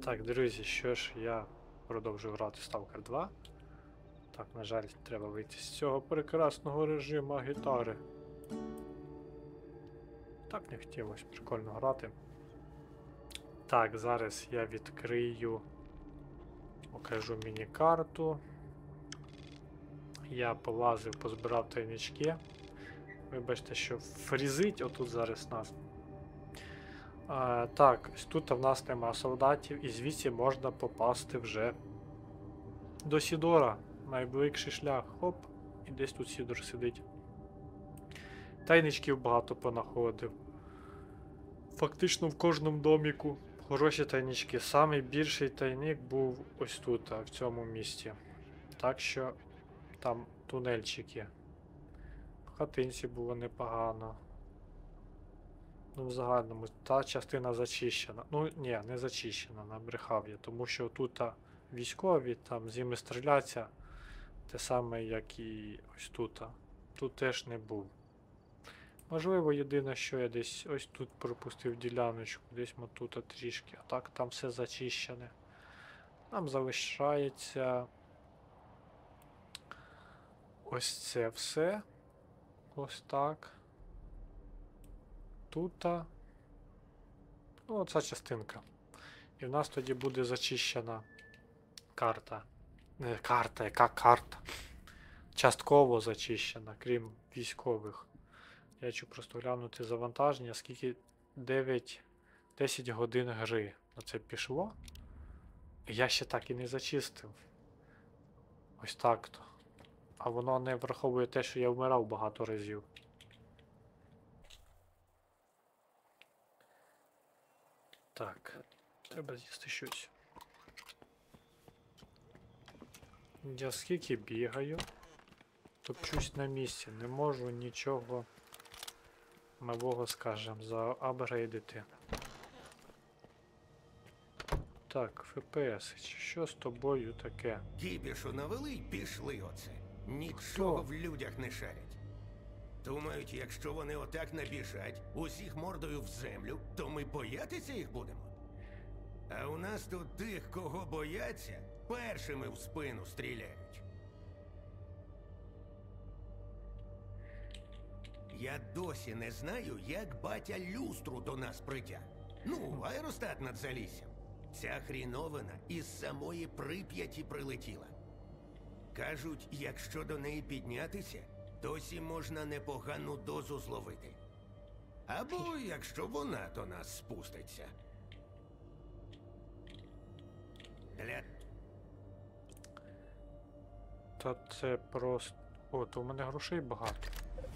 Так, друзі, що ж, я продовжую грати Stalker 2. Так, на жаль, треба вийти з цього прекрасного режиму гітари. Так не хотілося, прикольно грати. Так, зараз я відкрию, покажу міні-карту. Я полазив, позбирав тайнички. Вибачте, що фрізить отут зараз нас. Так, тут в нас нема солдатів, і звідси можна попасти вже до Сідора. Найближчий шлях. Хоп, і десь тут Сідор сидить. Тайничків багато понаходив. Фактично в кожному доміку хороші тайнички. Самий більший тайник був ось тут, в цьому місці. Так що там тунельчики. В хатинці було непогано. Ну, в загальному, та частина зачищена. Ну, ні, не зачищена, набрехав я. Тому що тут військові, там з ними стріляться. Те саме, як і ось тут. Тут теж не був. Можливо, єдине, що я десь ось тут пропустив діляночку, десь тут трішки. А так, там все зачищене. Нам залишається ось це все. Ось так. Тут. Ну, оця частинка. І в нас тоді буде зачищена карта. Не карта, яка карта? Частково зачищена, крім військових. Я хочу просто глянути завантаження, скільки 9-10 годин гри на це пішло. Я ще так і не зачистив. Ось так-то. А воно не враховує те, що я вмирав багато разів. Так, треба з'їсти щось. Я скільки бігаю, топчусь на місці, не можу нічого нового, скажем, заапгрейдити. Так, ФПС, що з тобою таке? Кіпішу навели й пішли оце. Нічого в людях не шарять. Думають, якщо вони отак набіжать, усіх мордою в землю, то ми боятися їх будемо. А у нас тут тих, кого бояться, першими в спину стріляють. Я досі не знаю, як батя люстру до нас притяг. Ну, аеростат над Заліссям. Ця хріновина із самої Прип'яті прилетіла. Кажуть, якщо до неї піднятися, досі можна непогану дозу зловити. Або якщо вона до нас спуститься. Та це просто... О, то у мене грошей багато.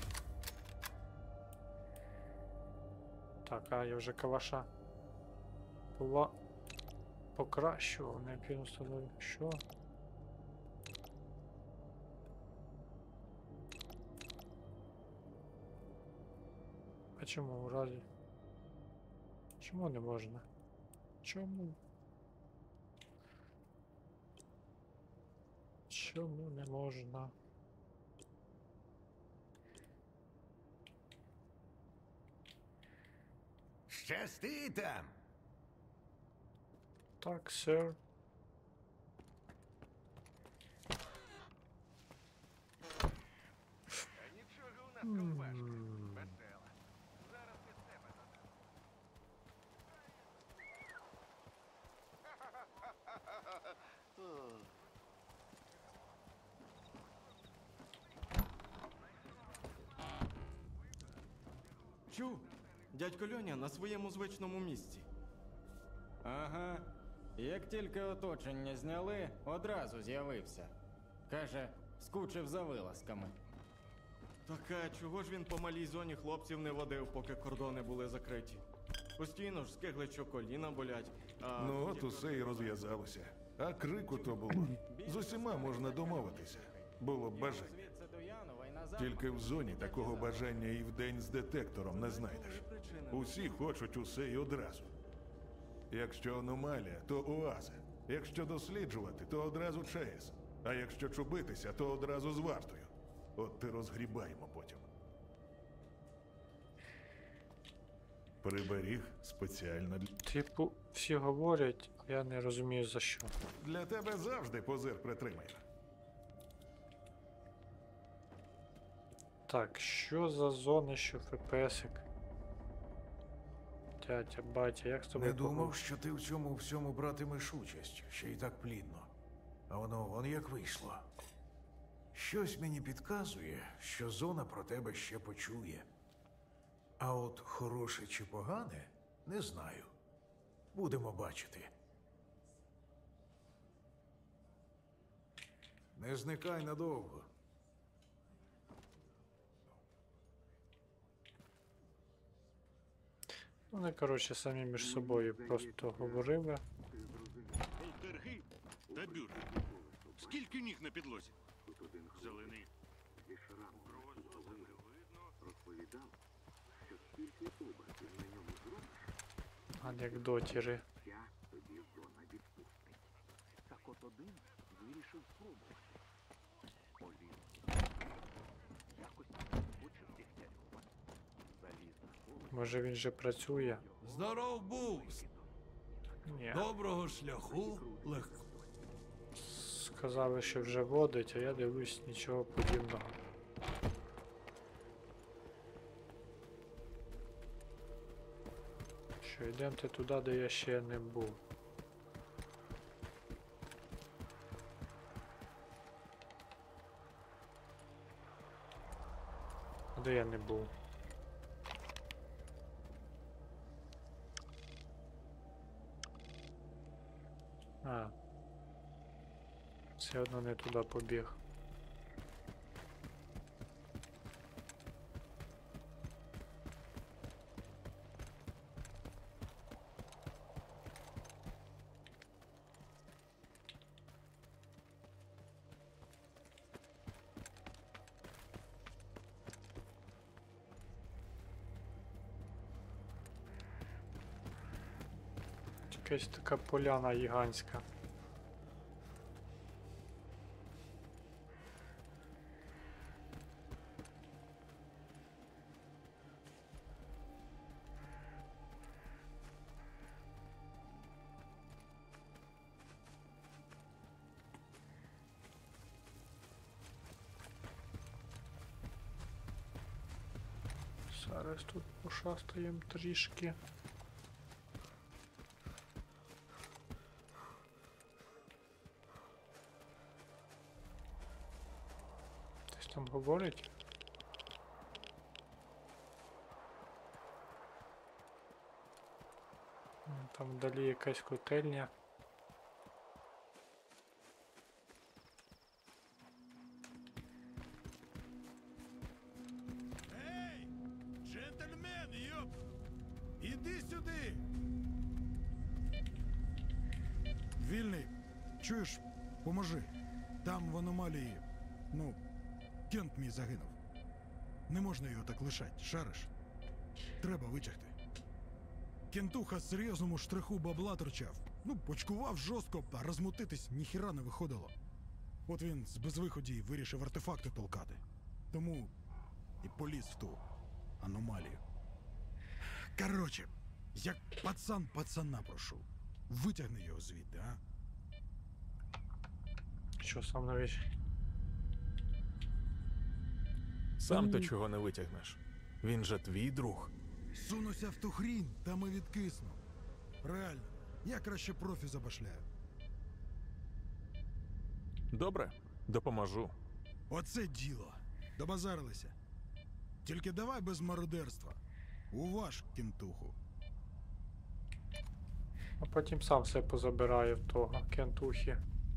Так, а я вже калаша покращував, необхідно встановити. Що? А чому в разі? Чому не можна? Чому? Чому не можна? Щасти там! Так, сер. Чув? Дядько Льоня на своєму звичному місці. Ага. Як тільки оточення зняли, одразу з'явився. Каже, скучив за вилазками. Так а чого ж він по малій зоні хлопців не водив, поки кордони були закриті? Постійно ж скиглить, що коліна болять, а... Ну от усе і розв'язалося. А крику то було. З усіма можна домовитися. Було б бажання. Звідси до Янова і назад. Тільки в зоні такого бажання і вдень з детектором не знайдеш. Усі хочуть усе і одразу. Якщо аномалія, то оаза. Якщо досліджувати, то одразу ЧАЕС. А якщо чубитися, то одразу з вартою. От ти розгрібаємо потім. Приберіг спеціально Типу, всі говорять, а я не розумію за що. для тебе завжди позир притримаю. Так, що за зона, що ФПСик? Тятя, батя, як з тобою Не думав, поговорити? що ти в цьому всьому братимеш участь, ще й так плідно. А воно вон як вийшло. Щось мені підказує, що зона про тебе ще почує. А от хороше чи погане, не знаю. Будемо бачити. Не зникай надовго. Вони, коротше, самі між собою просто говорили. Полтергейм та бюргер. Скільки ніг на підлозі? Зелений. Просто не видно. Анекдотіри. Так от один вирішив спробувати. Поліз. Якось хоче дегтярювати. Заліз на коло. Може він же працює? Здоров був! Ні. Доброго шляху легко. Сказали, що вже водить, а я дивлюсь, нічого подібного. Що, йдемте туди, де я ще не був. А де я не був? А. Все одно не туди побіг. Якась така поляна гігантська. Зараз тут пошастаємо трішки. Хтось там говорить? Там вдалі якась котельня. Ей! Джентльмен, йоп! Іди сюди! Вільний, чуєш, поможи. Там в аномалії, ну, Кент мій загинув. Не можна його так лишати, шариш? Треба витягти. Кентуха з серйозному штриху бабла торчав. Ну, почкував жорстко, а розмутитись ніхіра не виходило. От він з безвиході й вирішив артефакти толкати. Тому і поліз в ту аномалію. Короче, як пацан пацана прошу. Витягни його звідти, а? Що сам навіть? Сам ти чого не витягнеш? Він же твій друг. Сунуся в ту хрінь, там і відкисну. Реально, я краще профі забашляю. Добре, допоможу. Оце діло. Добазарилися. Тільки давай без мародерства. Уваж, кентуху. А потім сам все позабирає в того кентухи.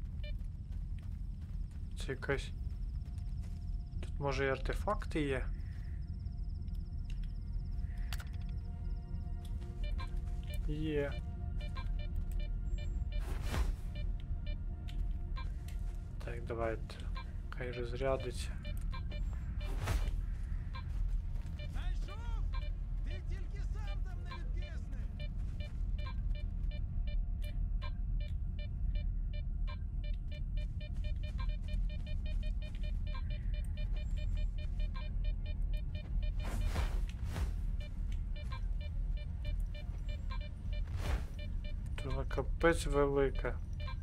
Це якась... Тут може і артефакти є? Є. Так, давайте. Хай розрядиться. Знайшов! Ти тільки сам там не відкисни! Капець велика.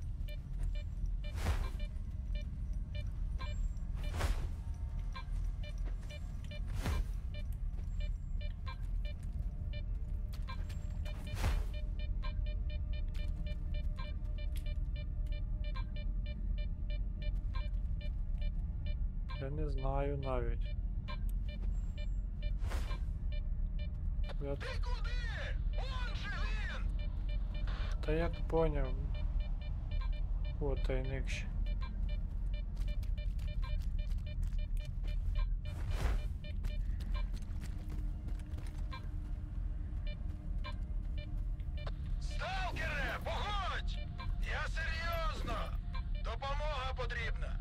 Я не знаю навіть. Я... Та я поняв. О, тайник ще. Сталкере, погодь! Я серйозно! Допомога потрібна!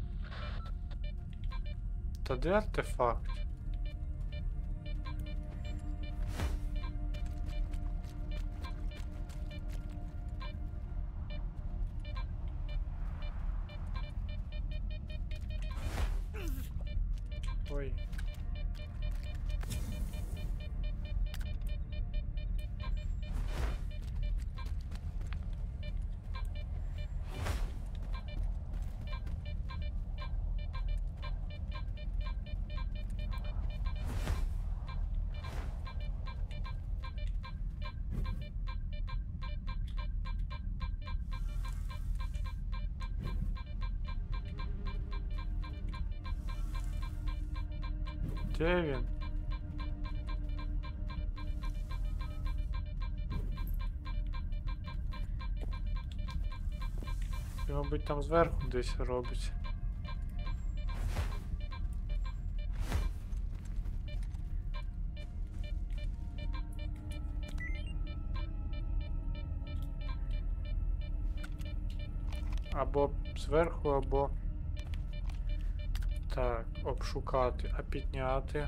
Та де артефакт? Ой. Де він? Він, мабуть, там зверху десь робиться. Або зверху, або... Так, обшукати, а підняти.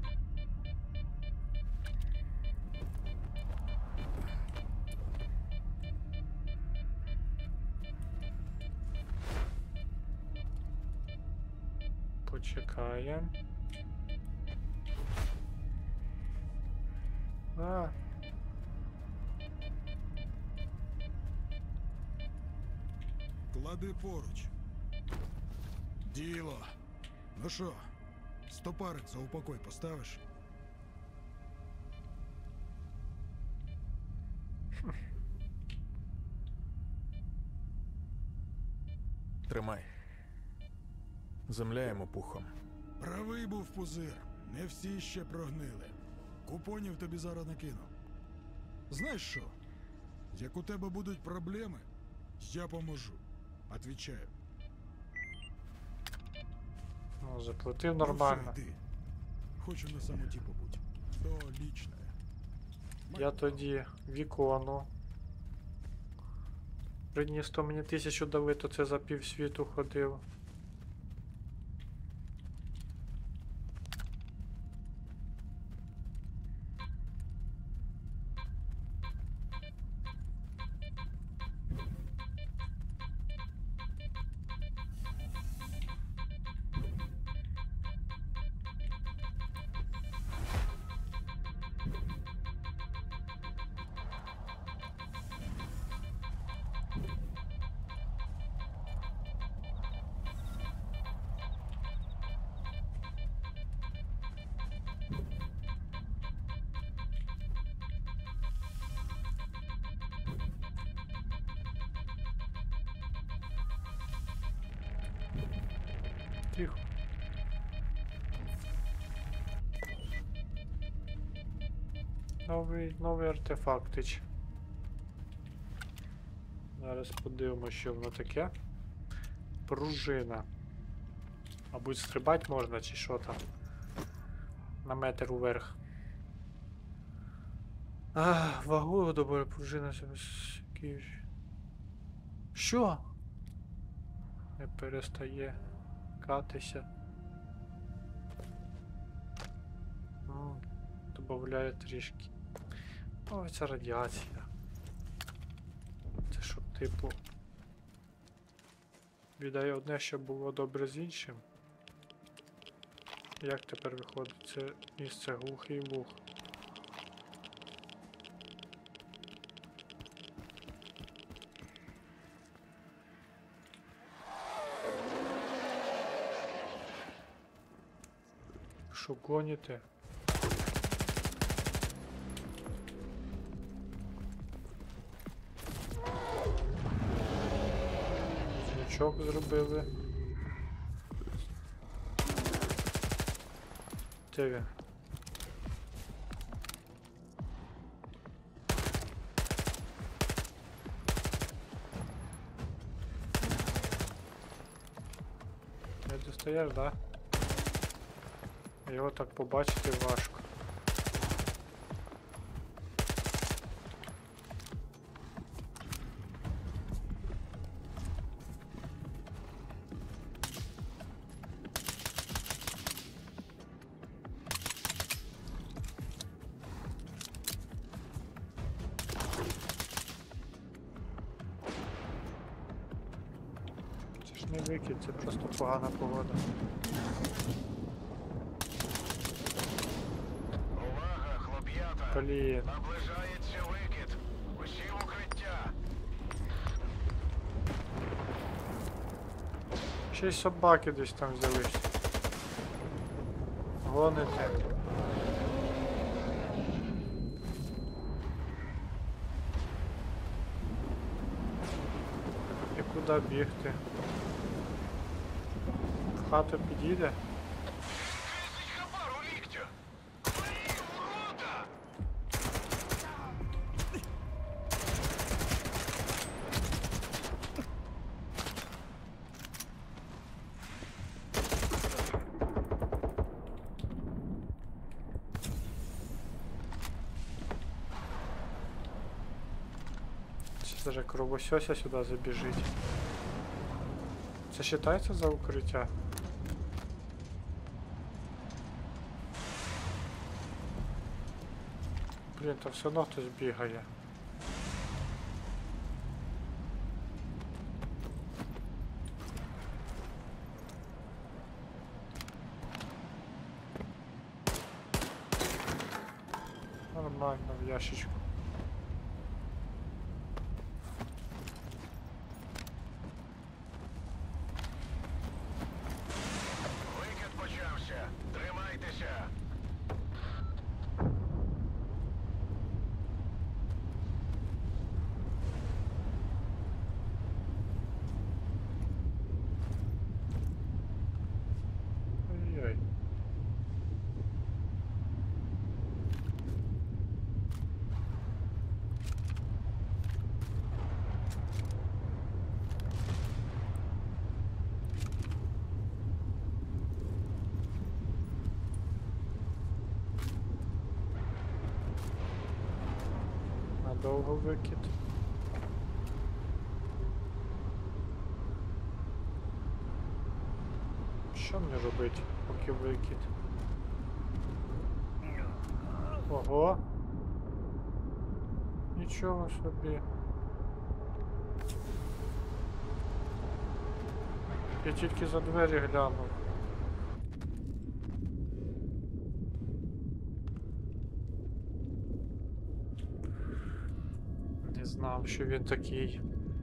Почекаємо. А. Клади поруч. Діло. Ну що, стопарик за упокой поставиш? Тримай. Земля йому пухом. Правий був пузир. Не всі ще прогнили. Купонів тобі зараз накину. Знаєш що? Як у тебе будуть проблеми, я поможу. Отвічаю. Ну, заплатив нормально. Ну, хочу на самоті побудь. То лічне. Я тоді вікону. Приніс, то мені 1000 дали, то це за півсвіту ходив. Тихо. Новий артефактич. Зараз подивимося, що воно таке. Пружина. Мабуть, стрибати можна, чи що там. На метр уверх. Вагу добре, пружина. Що? Не перестає катися. Добавляє трішки. О, це радіація. Це щоб, типу, віддає одне, що було добре з іншим. Як тепер виходить? Це місце глухий вух. Що гоніте? Звучок зробили. Де він? Не достаєш, да? Його так побачити важко. Це ж не викид, це просто погана погода. Увага, хлоп'ята! Блін. Наближається викид. Усі в укриття. Ще й собаки десь там взялись. Гоните. І куди бігти? В хату підійде? Крисить хабар у ліктю. Горі, урода! Сейчас даже кровосося сюди забіжить. Це вважається за укриття? Блін, там все одно хтось бігає. Нормально, в ящичку. Викид почався. Тримайтеся. Ой-ой. Надовго викид. Що мені робити, поки викид? Ого! Нічого собі. Я тільки за двері глянув. Не знав, що він такий.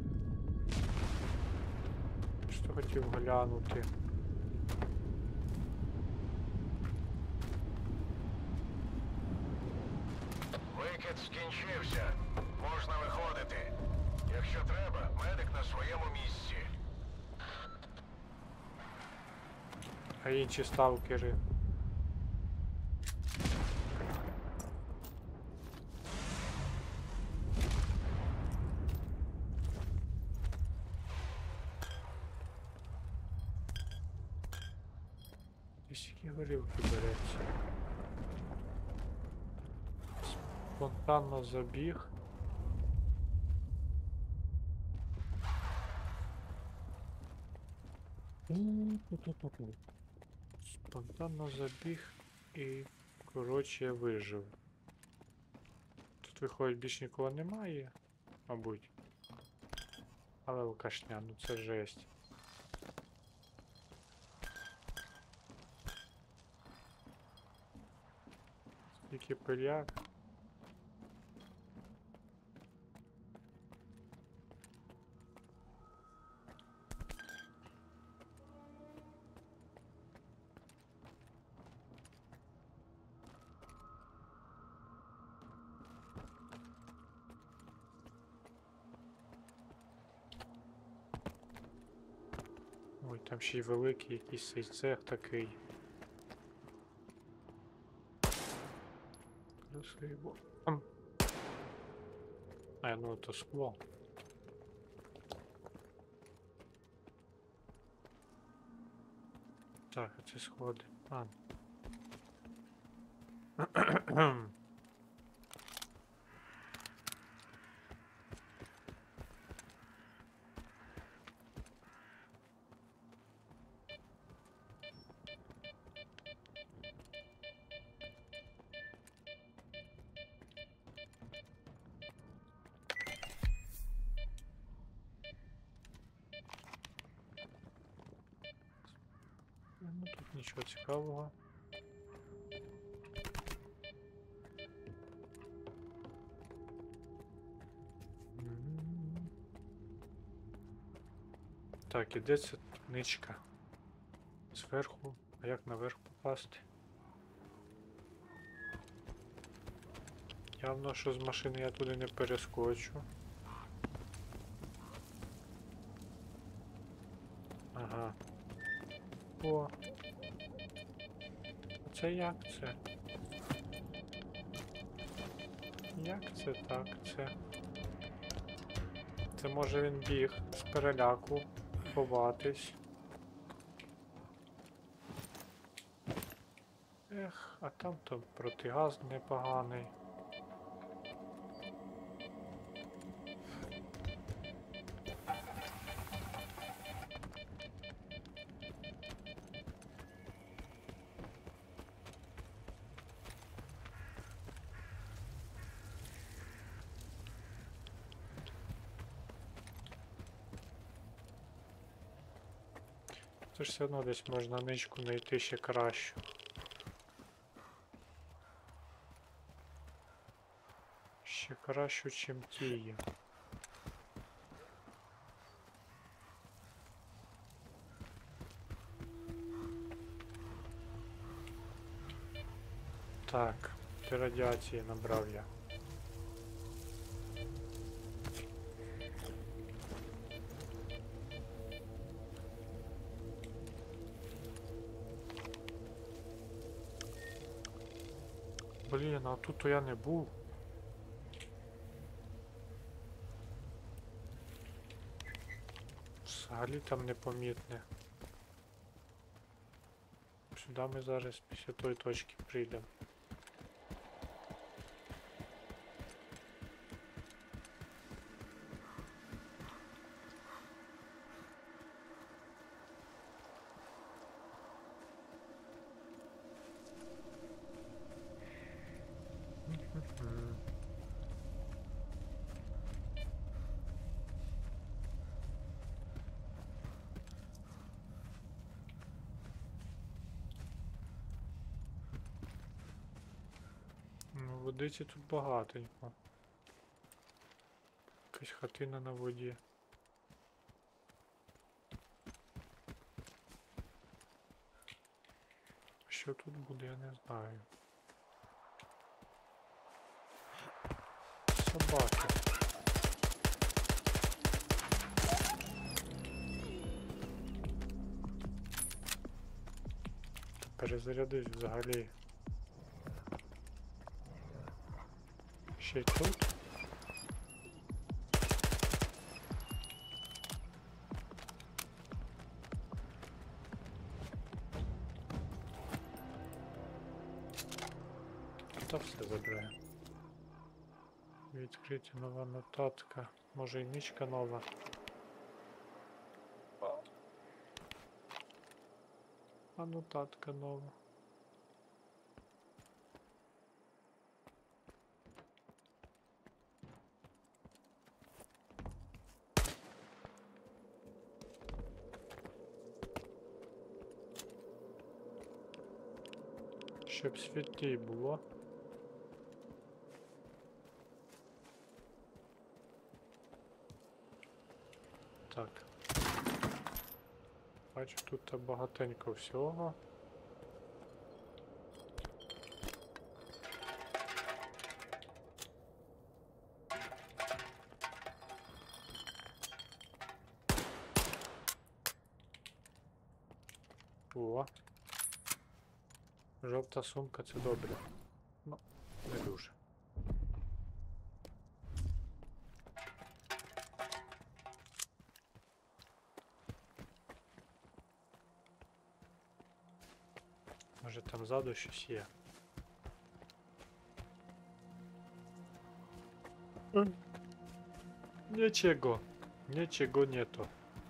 Що хотів глянути. Викид скінчився. Можна виходити. Якщо треба, медик на своєму місці. А інші сталкери. Десь які горілки береться. Спонтанно забіг. Спонтанно забіг і, коротше, вижив. Тут виходить більш нікого немає, мабуть. Але алкашня, ну це жесть. Скільки пиляк. Там ще й великий якийсь цей цех такий. Красиво. А, ну то скло. Так, а це сходи. А. Ну, тут нічого цікавого. Так, іде ця ничка. Зверху. А як наверх попасти? Явно, що з машини я туди не перескочу. Ага. О. Це як це? Як це так? Це може він біг з переляку ховатись. Ех, а там то протигаз непоганий. Це ж все одно десь можна ничку знайти ще кращу. Ще кращу, чим ті є. Так, ти радіації набрав я. Блін, а тут то я не був. Взагалі там непомітне. Сюди ми зараз після тої точки прийдемо. Ну, водиці тут багатенько. Якась хатина на воді. Що тут буде, я не знаю. Собаки. Та перезарядись взагалі. Ще й тут. Та все забирає. Відкриті нова нотатка. Може і ничка нова. А нотатка нова. Щоб світлій було. Так. Бачу, тут багатенько всього. Жовта сумка це добре. Ну, не дуже. Може там ззаду щось є. Нічого. Нічого нету.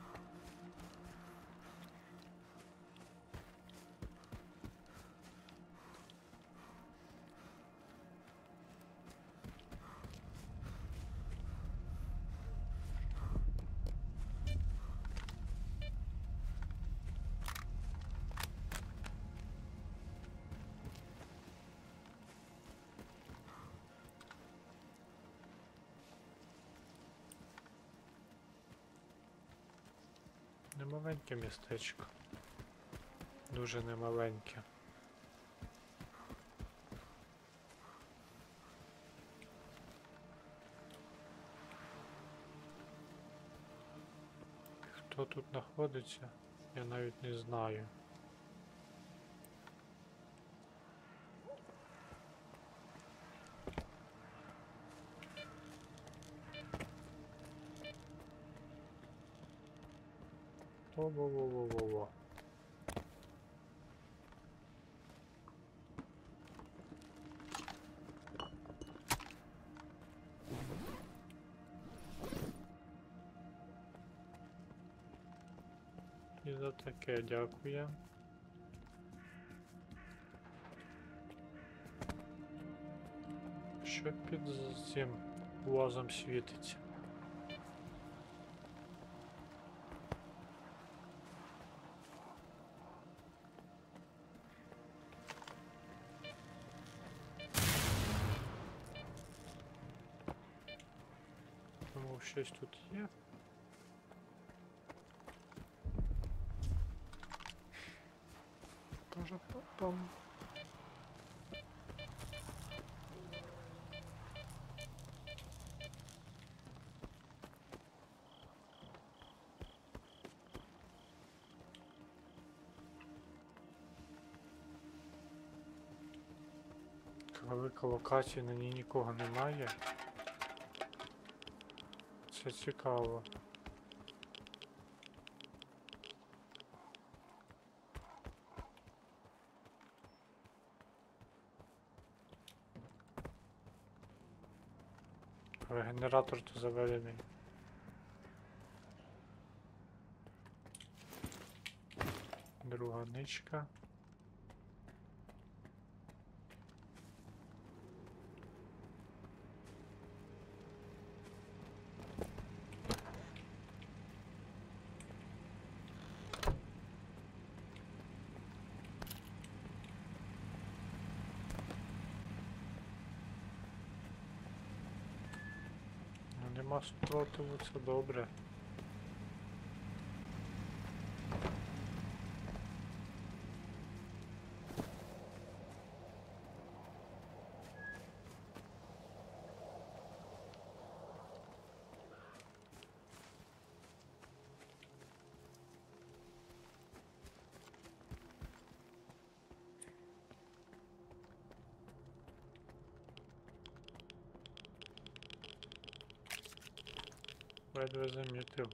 Немаленьке містечко. Дуже немаленьке. Хто тут знаходиться, я навіть не знаю. Во-во-во-во-во-во. І за таке дякую. Що під цим лазом світиться? Думав, щось тут є. Пам. Велика локація, на ній нікого немає. Це цікаво. Але генератор то заведений. Друга ничка. Нема спротиву, це добре. Ледве замітив.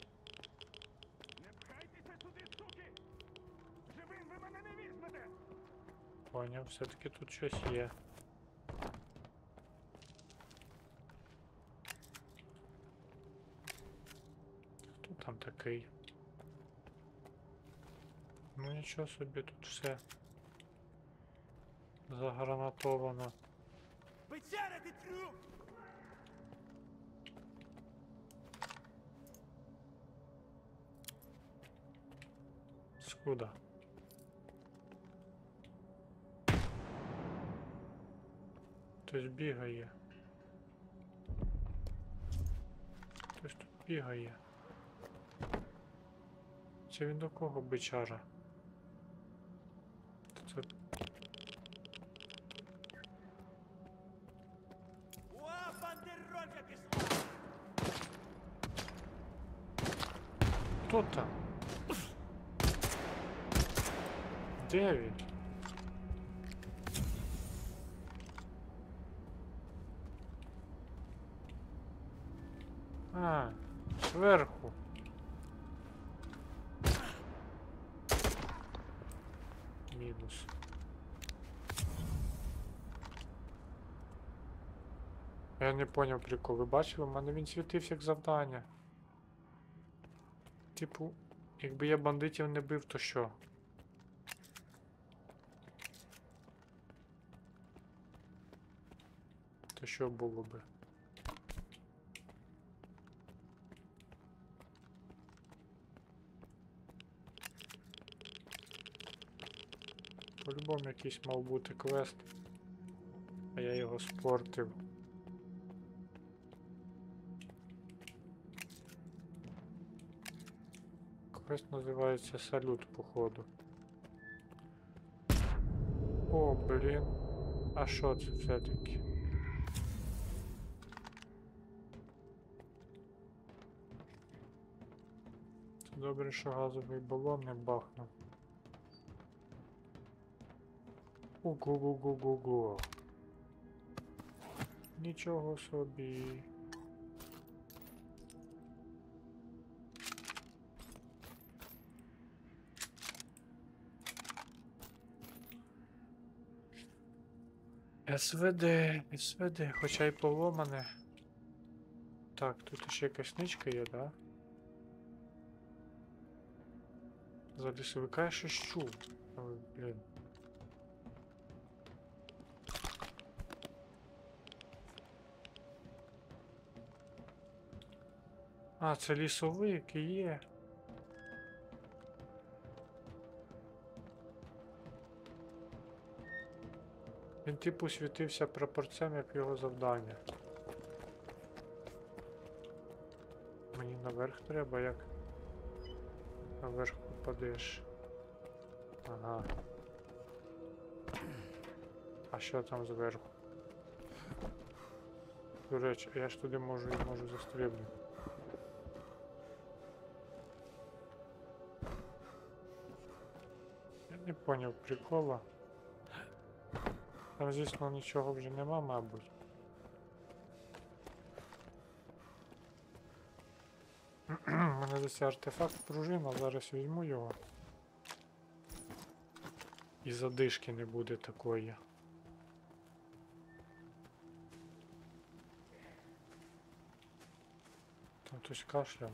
Не пхайтеся сюди, суки! Живим ви мене не візьмете! Поняв, все-таки тут щось є. Хто там такий? Ну нічого собі, тут все загранатовано. Бичарити трюк! Скуда? Хтось бігає. Хтось тут бігає. Це він до кого бичара? Це... Уа, бандеролька пішла! Хто там? Де він? А, зверху. Мінус. Я не поняв прикол. Ви бачили? У мене він світився як завдання. Типу, якби я бандитів не бив, то що? То що було би? По-любому якийсь мав бути квест, а я його спортив. Квест називається Салют, походу. О, блін. А що це все-таки? Це добре, що газовий балон не бахнув. Ого-го-го-го-го. Нічого собі. СВД, СВД, хоча й поломане. Так, тут ще якась ничка є, да? За лісовика я щось чув. Ой, блін. А, це лісовик і є. Він типу світився прапорцем, як його завдання. Мені наверх треба, як наверх попадеш. Ага. А що там зверху? До речі, я ж туди можу застрибнути. Я не поняв прикола. Там, звісно, нічого вже нема, мабуть. У мене десь артефакт пружина, зараз візьму його. І задишки не буде такої. Там хтось кашляв.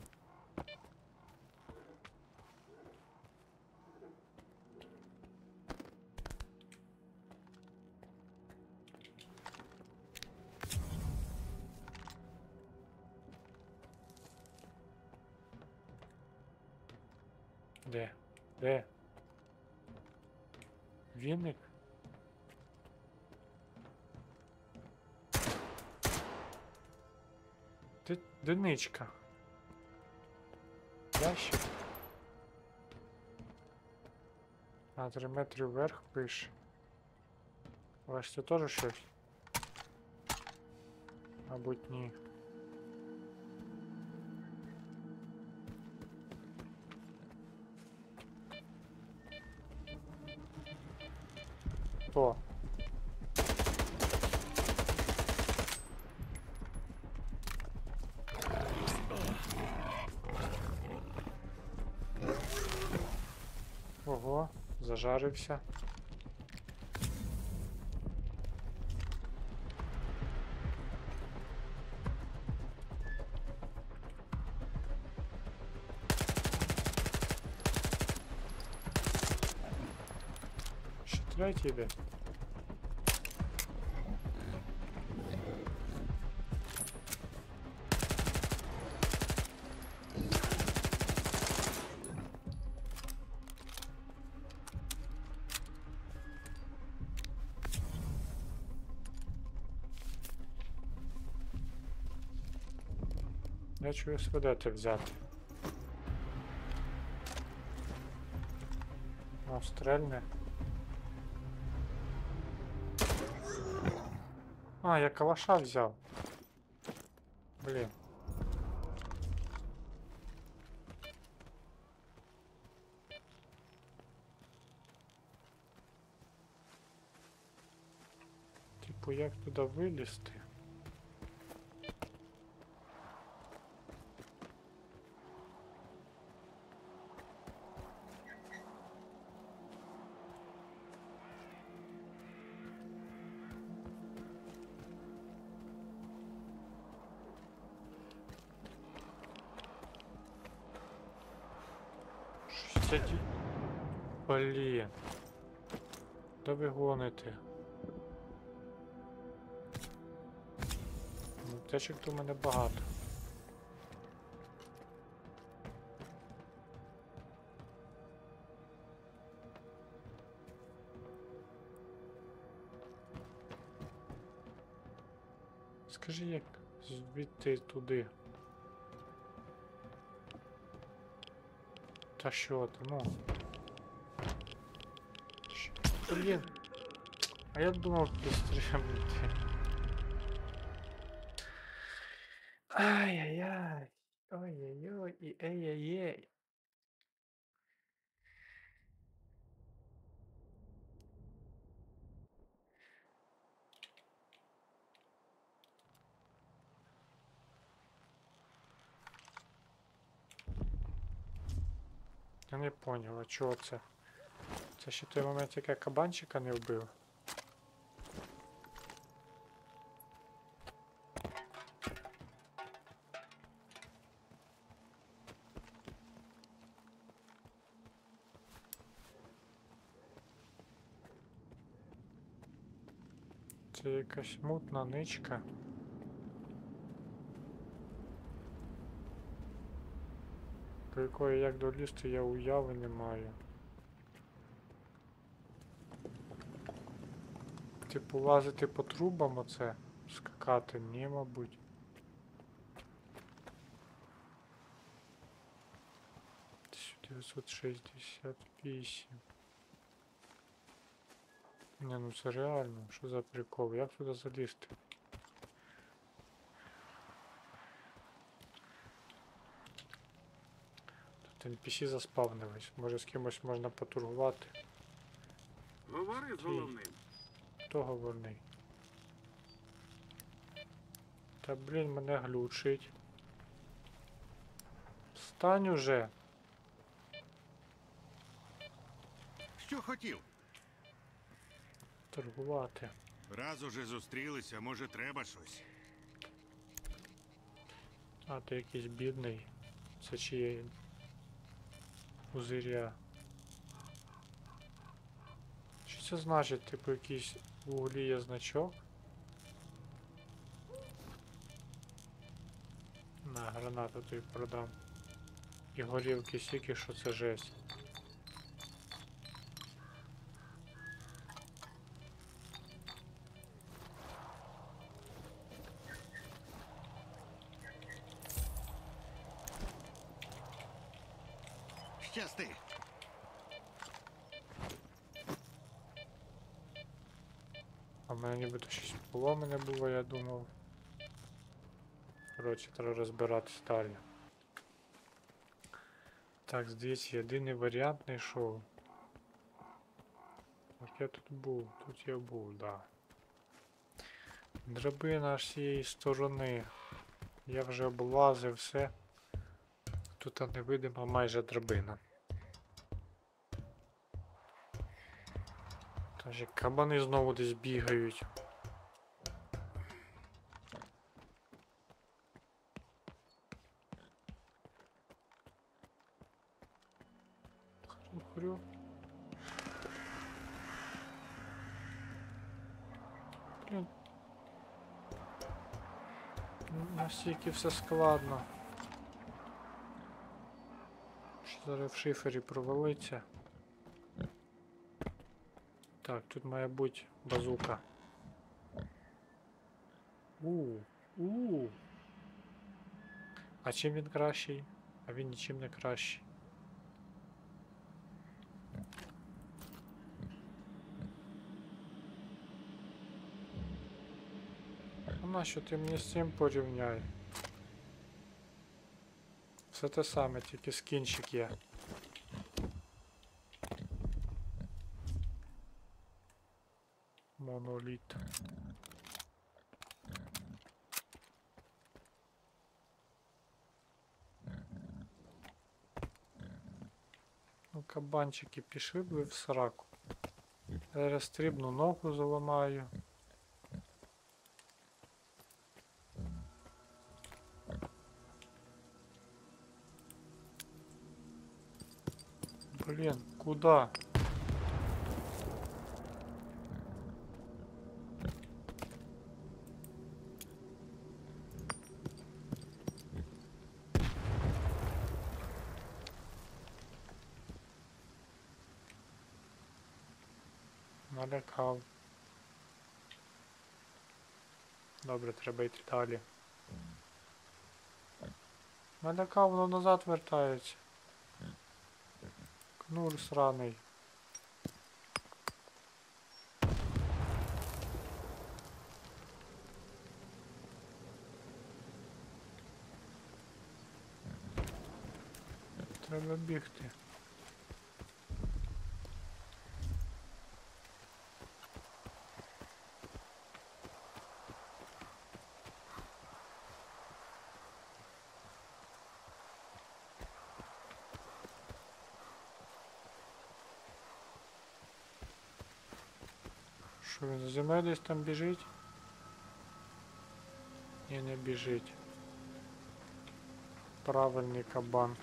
Де? Де? Віник? Диничка. Ящик. А, 3 метри вверх пише. Ось це теж щось? Мабуть, ні. О. Ого, зажарився. Ще третій йде. Я чую СВД взяти. Ну, стрельне. А, я калаша взяв. Блін. Типу, як туди вилізти? Це ті... Блін. Де ви гоните? Ну, течок то в мене багато. Скажи, як звідти туди? Та що ти, ну? Блін. А я думав підстрибнути. Ай-яй-яй. Ой-ой-ой і ей-ей-ей. Я не поняв, а чого це? Це ще той момент, як я кабанчика не вбив. Це якась мутна ничка. До якої як долізти, я уяви не маю. Типу лазити по трубам оце? Скакати? Ні, мабуть. Тисяча 968. Не, ну це реально. Що за прикол? Як туди залізти? Тут NPC заспавнились. Може з кимось можна потургувати. Говори з головним. Хто говорний? Та блін, мене глючить. Встань уже! Що хотів? Торгувати. Раз уже зустрілися, може треба щось. А, ти якийсь бідний. Це чиє пузиря. Що це значить? Типу якийсь в углі є значок? На, гранату тобі продам. І горілки стільки, що це жесть. Щасти. А в мене нібито щось поломане було, я думав. Коротше, треба розбиратись далі. Так, здається, єдиний варіант знайшов. От я тут був, тут я був, да. Драбина аж з цієї сторони. Я вже облазив все. Тут невидима майже драбина. Тож кабани знову десь бігають. Хрю. Блін. Настільки все складно. Що зараз в шифері провалиться. Так, тут має бути базука. А чим він кращий? А він нічим не кращий. А нащо ти мені з цим порівняй? Все те саме, тільки скінчик є. Моноліт. Ну, кабанчики пішли б ви в сраку. Зараз стрибну, ногу заламаю. Блін, куда? Налякав. Добре, треба йти далі. Налякав, воно назад вертається. Кнур сраний. Треба бігти. Що він за мною десь там біжить? Ні, не біжить. Правильний кабан.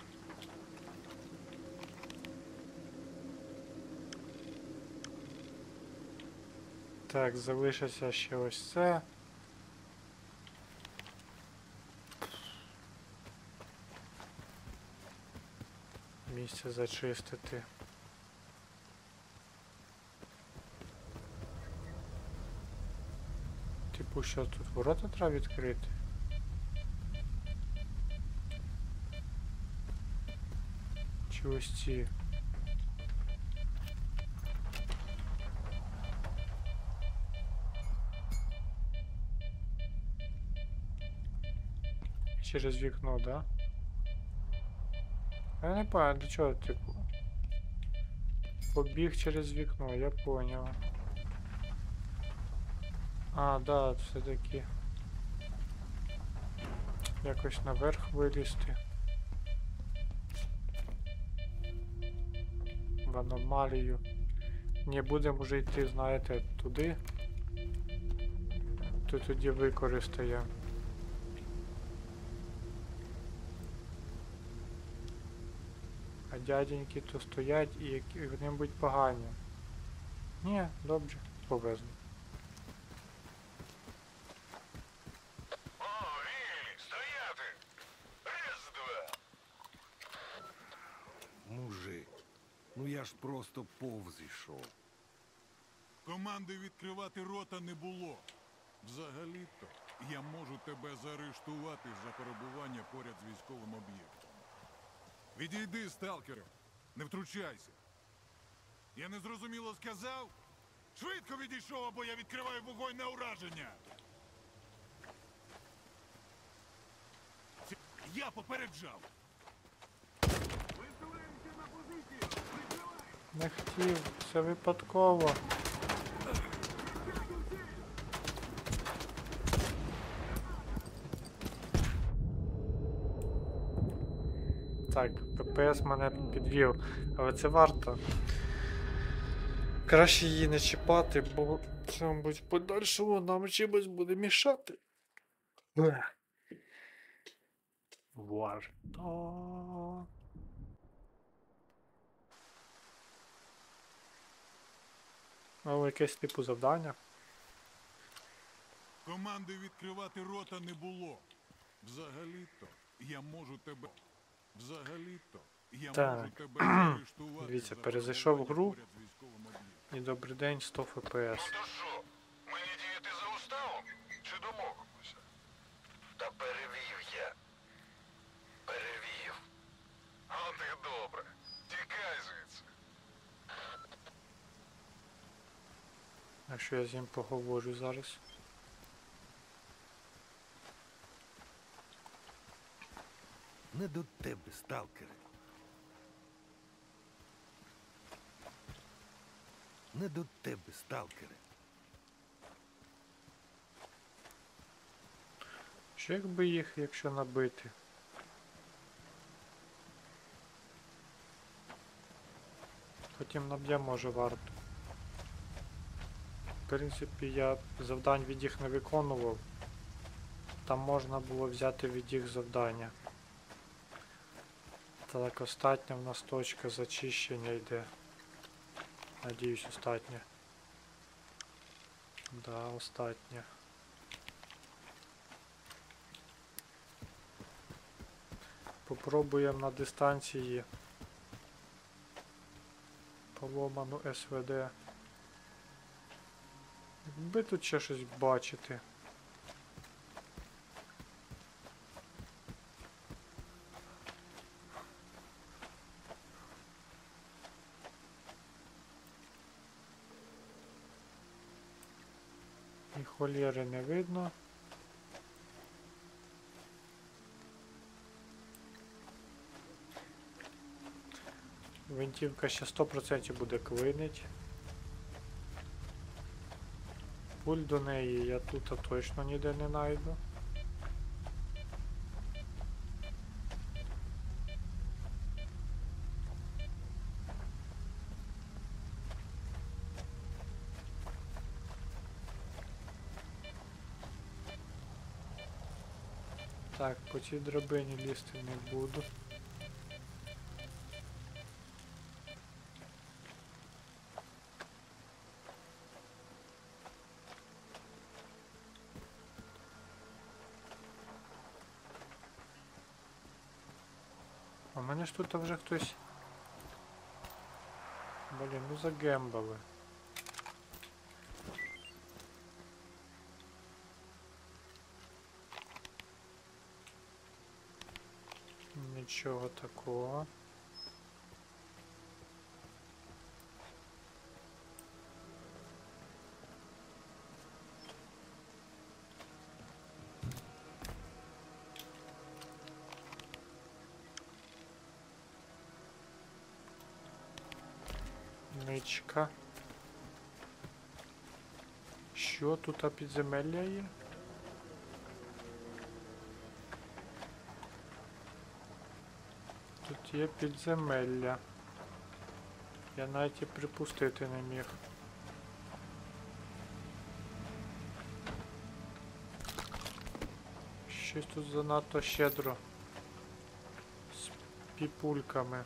Так, залишиться ще ось це. Місце зачистити. Типу, що тут ворота треба відкрити? Чи ось ці? Через вікно, да? Я не пам'ятаю, до чого, типу. Побіг через вікно, я понял. А, да, все-таки якось наверх вилізти. В аномалію. Не будемо вже йти, знаєте, туди. То тоді використаємо. А дяденьки то стоять і вони будуть погані. Ні, добре, повезли. Мужик, ну я ж просто повз ішов. Команди відкривати рота не було. Взагалі-то я можу тебе заарештувати за перебування поряд з військовим об'єктом. Відійди, сталкере, не втручайся. Я незрозуміло сказав? Швидко відійшов, або я відкриваю вогонь на ураження. Я попереджав. Не хотів, це випадково. Так, ППС мене підвів, але це варто. Краще її не чіпати, бо це, мабуть, в подальшому нам чимось буде мішати. Варто. Але якесь типу завдання. Команди відкривати рота не було. Взагалі-то я можу тебе... Взагалі-то я можу тебе заарештувати. Дивіться, перезайшов в гру. І добрий день, 100 ФПС. Ну то що, мені діяти за уставом? Чи домовимося? Та перевів я. Перевів. От і добре. Тікай звідси. А що я з ним поговорю зараз? Не до тебе, сталкере. Не до тебе, сталкере. Що якби їх, якщо набити? Потім наб'ємо, може, варто. В принципі, я завдань від їх не виконував. Там можна було взяти від їх завдання. Так, остання в нас точка зачищення йде. Надіюсь, остання. Да, остання. Попробуємо на дистанції поломану СВД. Якби тут ще щось бачити. І холєри не видно. Винтівка ще 100% буде клинить. Пуль до неї я тут точно ніде не знайду. Так, по цій драбині лізти не буду. А мене ж тут вже хтось... Блін, ну загембали. Нічого такого. Ничка. Що тут підземелля є? Тут є підземелля. Я навіть і припустити не міг. Щось тут занадто щедро. З піпульками.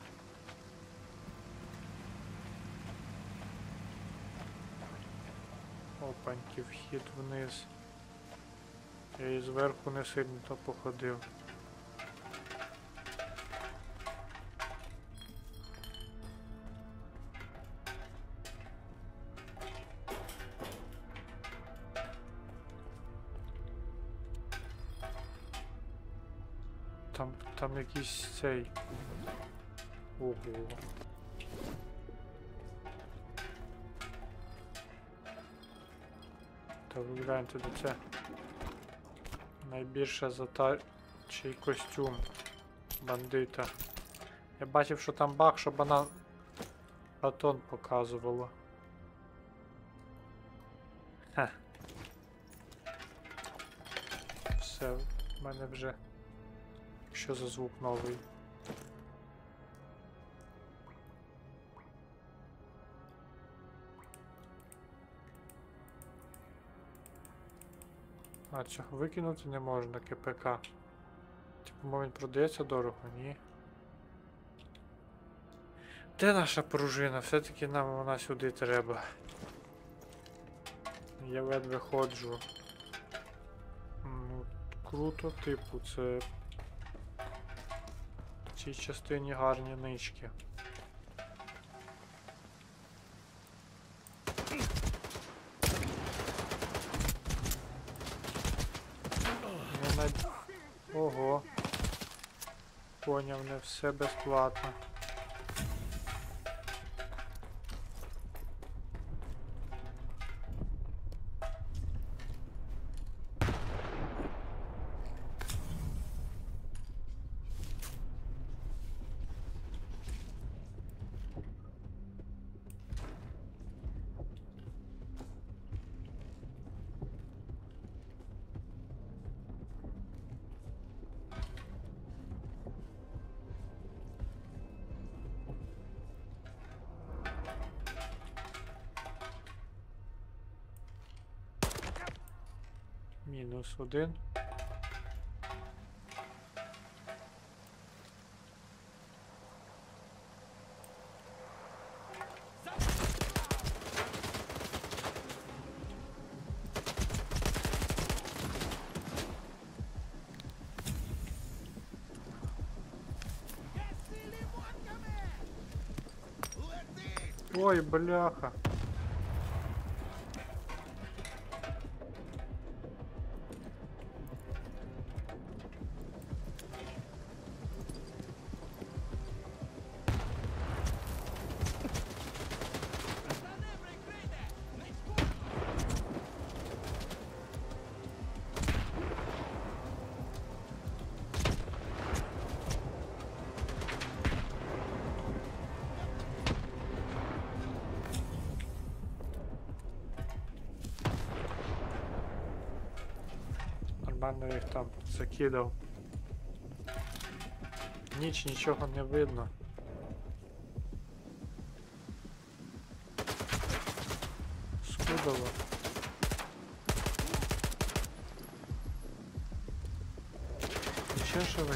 Опаньки, вхід вниз. Я і зверху не сильно то походив. Там якийсь цей. Ого. Та ви гляньте, де це найбільше затачий костюм бандита. Я бачив, що там баг, що батон показувало. Ха. Все, в мене вже... Що за звук новий? А, цього викинути не можна, КПК. Типу, він продається дорого? Ні. Де наша пружина? Все-таки нам вона сюди треба. Я ледве ходжу. Ну, круто, типу, це... В цій частині гарні нички. Ого. Поняв, не все безплатно. Мінус один. Ой, бляха. Нормально їх там закидав. Ніч, нічого не видно. Скудово. Ще живий.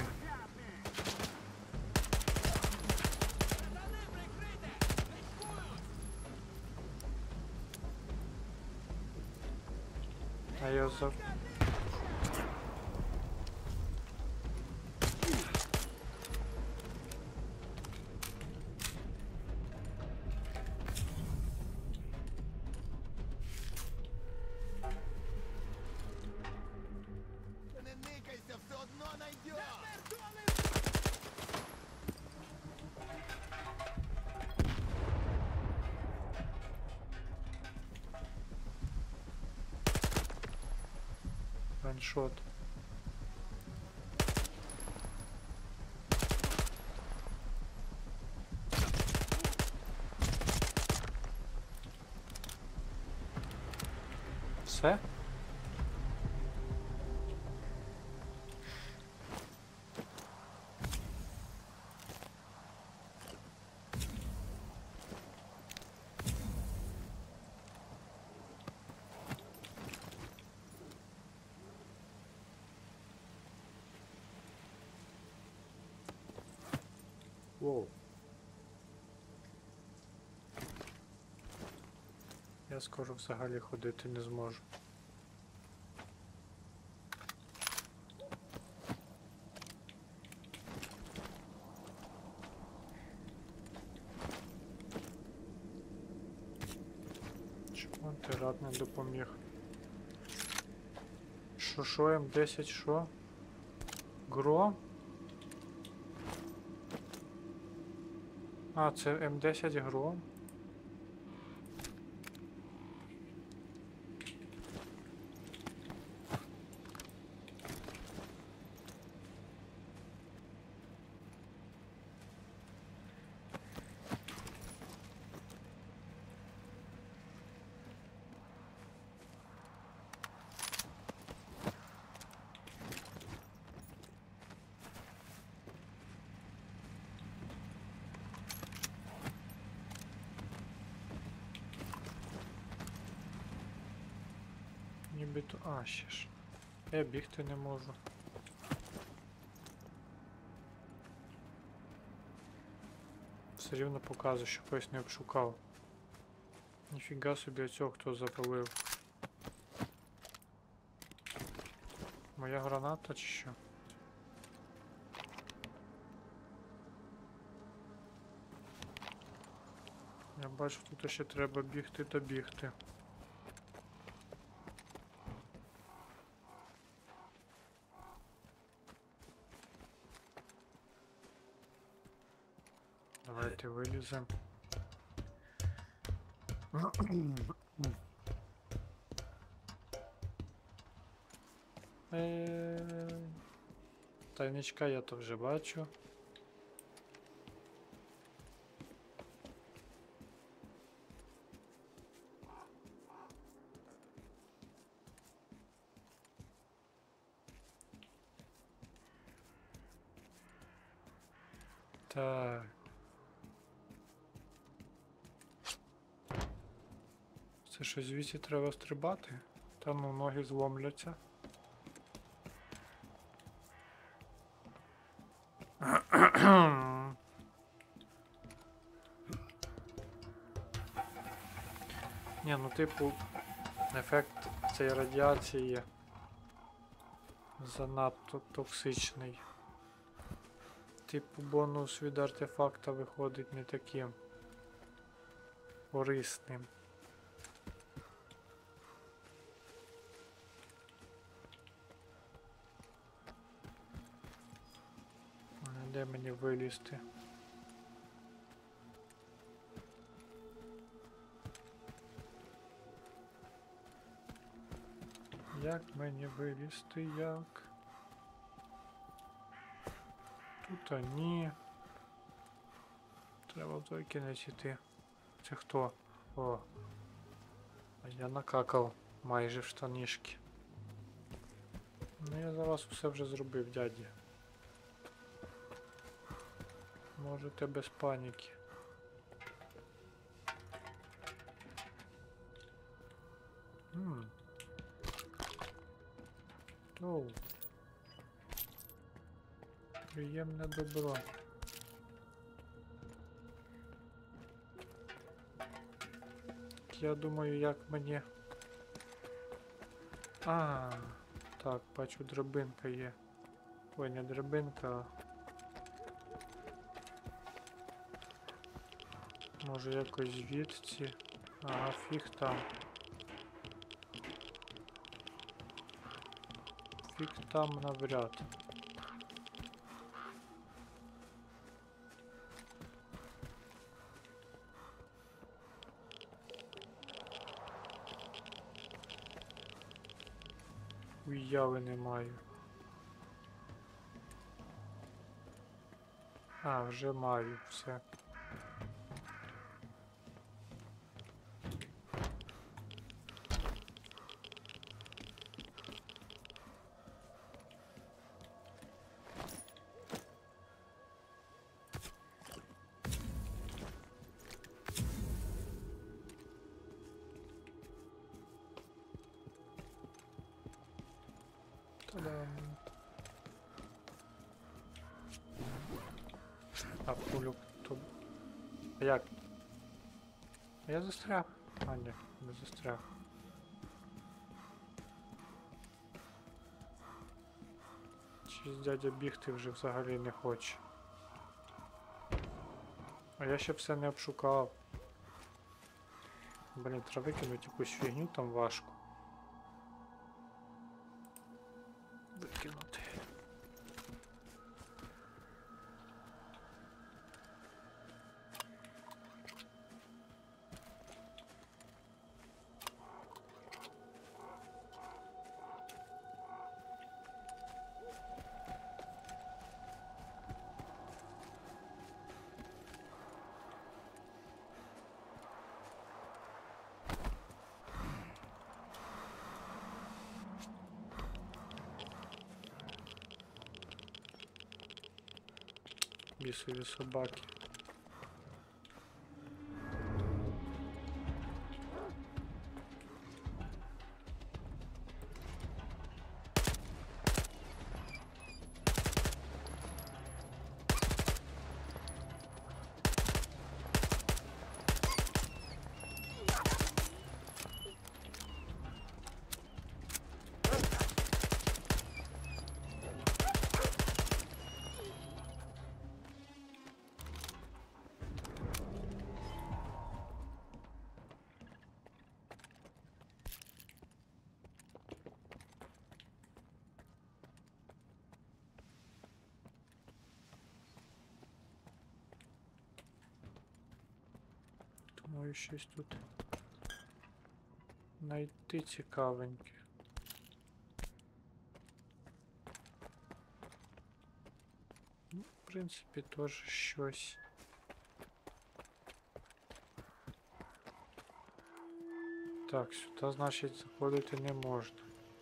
А я за... Не никайся, все одно найдем! Ваншот. Все? Воу. Я скоро взагалі ходити не зможу. Чому ти рад не допоміг? Що, М10, що? Гром? А, це М10 Гром? Нібито... А, ще ж. Я бігти не можу. Все рівно показує, що когось не обшукав. Ніфіга собі цього хто запалив. Моя граната чи що? Я бачу, тут ще треба бігти та бігти. Давайте виліземо. Тайничка я то вже бачу. Так. Це що, звідси треба стрибати? Та ну ноги зломляться. Ні, ну типу, ефект цієї радіації занадто токсичний. Типу бонус від артефакта виходить не таким. корисним. Де мені вилізти? Як мені вилізти, як? Тут ні. Треба в той кінець іти. Це хто? О. А я накакав майже в штанішки. Ну я за вас все вже зробив, дяді. Можете без паніки. Оу. Приємне добро. Я думаю, як мені... Так, бачу, драбинка є. Ой, не драбинка, а... Може якось звідси? Ага, фіг там. Фіг там навряд. Уяви не маю. А, вже маю, все. Та-дам. А пулю тут. А як? А я застряг. А ні, не застряг. Щось дядя бігти вже взагалі не хоче. А я ще все не обшукав. Блін, треба викинути якусь фігню, там важко. Викинути. Бісові собаки. Думаю, щось тут знайти цікавеньке. Ну, в принципі, теж щось. Так, сюди, значить, заходити не можна.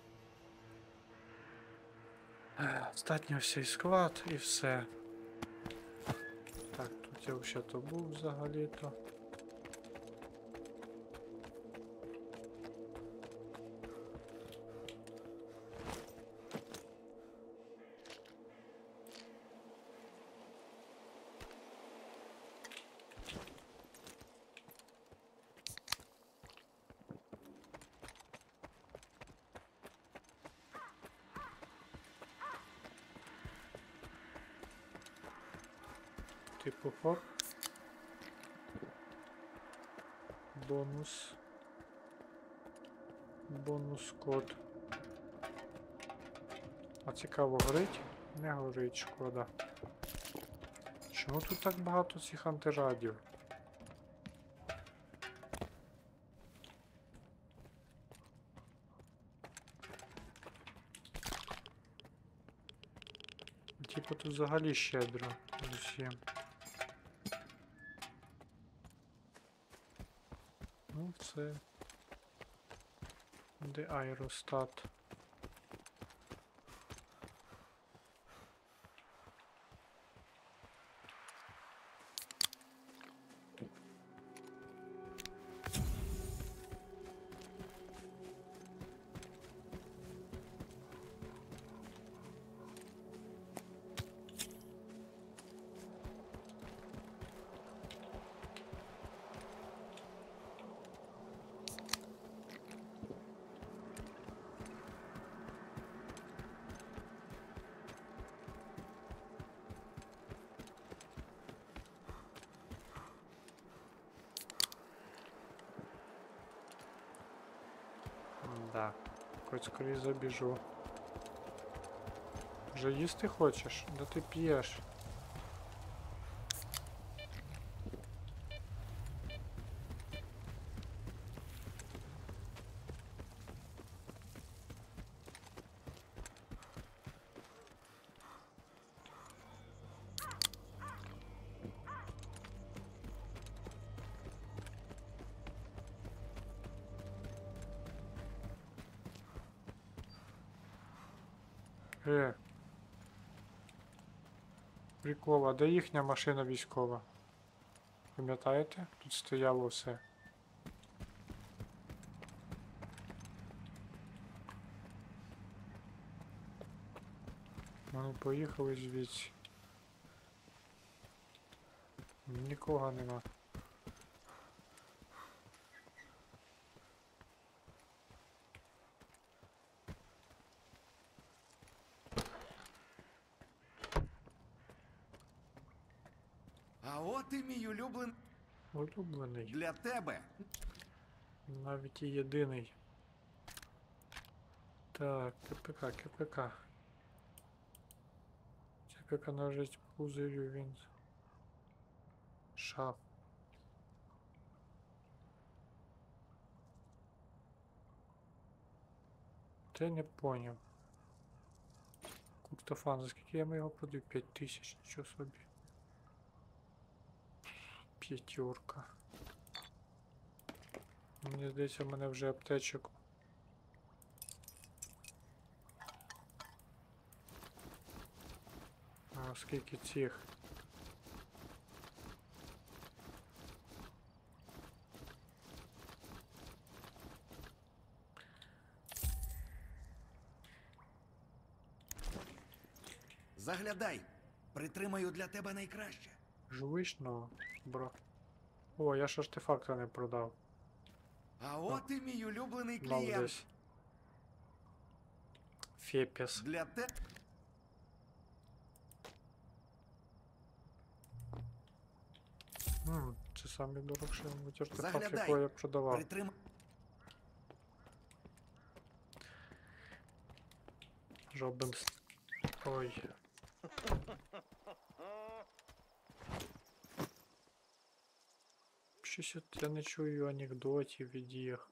Остатньо всій склад і все. Так, тут я взагалі-то був взагалі-то. Типу хоп. бонус. Бонус код. А цікаво, горить? Не горить, шкода. Чому тут так багато цих антирадів? Типу тут взагалі щедро з усім. Ну це... Де аеростат? Да, хоч скоріше забіжу. Вже їсти хочеш? Да ти п'єш. Прикол, а де їхня машина військова? Пам'ятаєте? Тут стояло все. Вони поїхали звідси. Нікого нема. А от і мій улюблений. Улюблений. Для тебе. Навіть і єдиний. Так, КПК, КПК. КПК нажить пузирю він. Ша. Ти не поняв. Куктофан, за скільки я його продаю? 5000, нічого собі. П'ятерка. Мені здається, в мене вже аптечок. А скільки цих? Заглядай. Притримаю для тебе найкраще. Жуйшно, бро. О, я ж артефакта не продав. А от і мій улюблений Мав клієнт. десь. Фепіс. Для тебе. Це самі дорогші, мабуть, артефакт, Заглядай. якого я продавав. Робин. Ой. Щось от я не чую анекдотів від їх.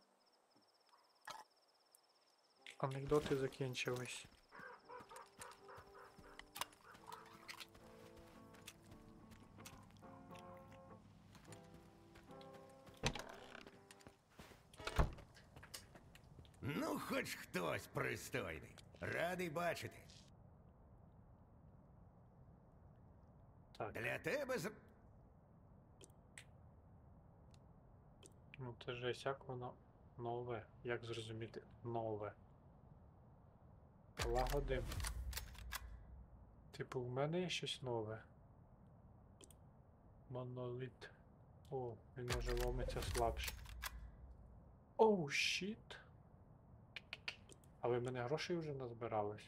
Анекдоти закінчились. Ну, хоч хтось пристойний. Радий бачити. Так. Для тебе з... Ну це ж як воно нове. Як зрозуміти нове? Лагодим. Типу в мене є щось нове. Моноліт. О, він може ломиться слабше. Оу, щіт. А ви мене грошей вже назбирались?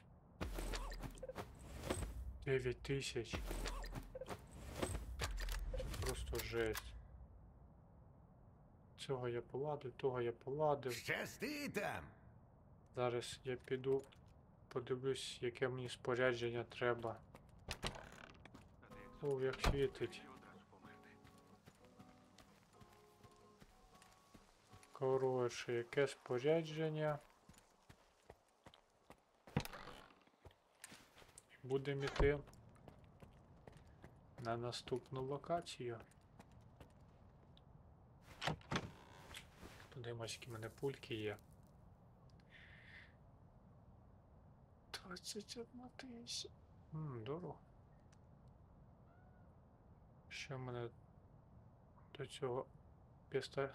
9000. Це просто жесть. Цього я поладив, того я поладив. Щасти там! Зараз я піду, подивлюсь, яке мені спорядження треба. О, як світить. Коротше, яке спорядження. Будемо йти на наступну локацію. Подивимось, які в мене пульки є. 21 тисяч. Дорого. Що в мене до цього пістолет?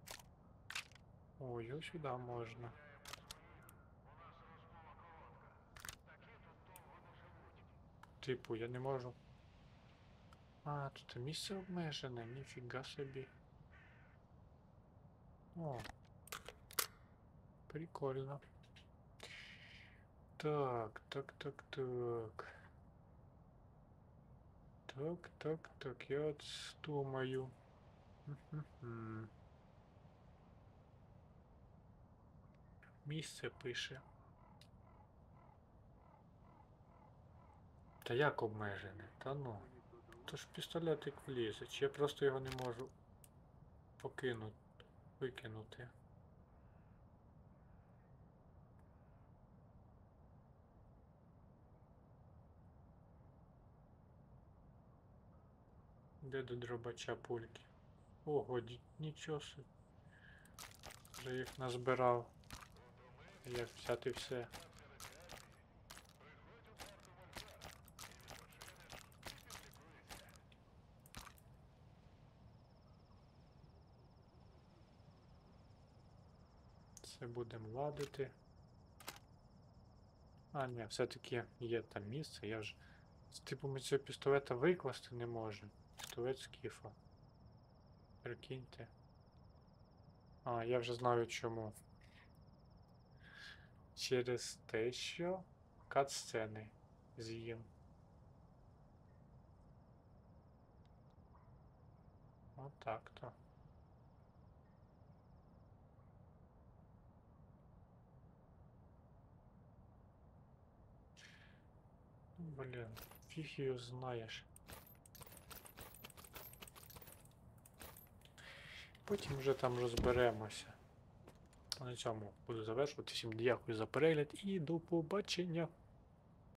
Ой, ось сюди можна. Типу, я не можу. А, тут місце обмежене, ніфіга собі. О. Прикольно. Так. Так, я от думаю. Місце пише. Та як обмежене? Та ну. То ж пістолетик влізе, чи я просто його не можу викинути. Де до дробача пульки? Ого, нічого собі. Вже їх назбирав. Як взяти все? Це будемо ладити. А, ні, все-таки є там місце, я вже з типом цього пістолета викласти не можу. Пістолет скіфа. Прикиньте. А, я вже знаю чому. Через те, що кат-сцени з'їм. Отак-то. Блін, фіг його знаєш. Потім вже там розберемося. На цьому буду завершувати. Всім дякую за перегляд і до побачення.